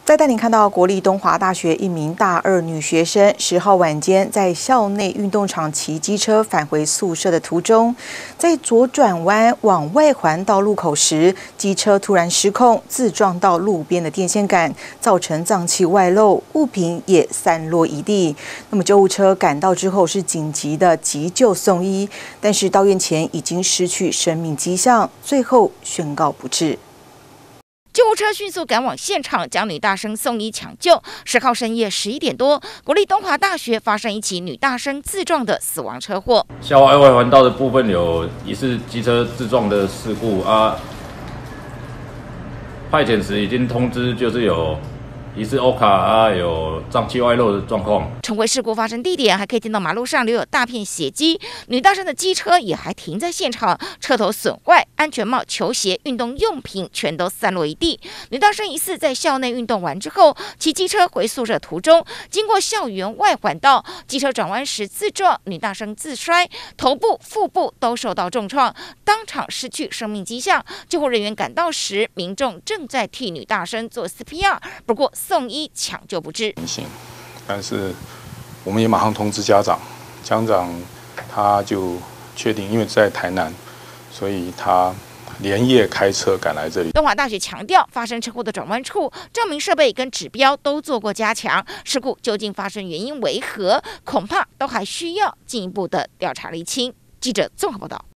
再带您看到国立东华大学一名大二女学生10号晚间在校内运动场骑机车返回宿舍的途中，在左转弯往外环道路口时，机车突然失控，自撞到路边的电线杆，造成脏器外漏，物品也散落一地。那么救护车赶到之后是紧急的急救送医，但是到院前已经失去生命迹象，最后宣告不治。 救护车迅速赶往现场，将女大生送医抢救。10号深夜11点多，国立东华大学发生一起女大生自撞的死亡车祸。 校外环道的部分有疑似机车自撞的事故啊，派遣时已经通知，就是有疑似欧卡啊，有脏器外漏的状况。 重回事故发生地点，还可以见到马路上留有大片血迹，女大生的机车也还停在现场，车头损坏，安全帽、球鞋、运动用品全都散落一地。女大生疑似在校内运动完之后，骑机车回宿舍途中，经过校园外环道，机车转弯时自撞，女大生自摔，头部、腹部都受到重创，当场失去生命迹象。救护人员赶到时，民众正在替女大生做 CPR， 不过送医抢救不治。 但是我们也马上通知家长，家长他就确定，因为在台南，所以他连夜开车赶来这里。 东华大学强调，发生车祸的转弯处照明设备跟指标都做过加强，事故究竟发生原因为何，恐怕都还需要进一步的调查厘清。记者综合报道。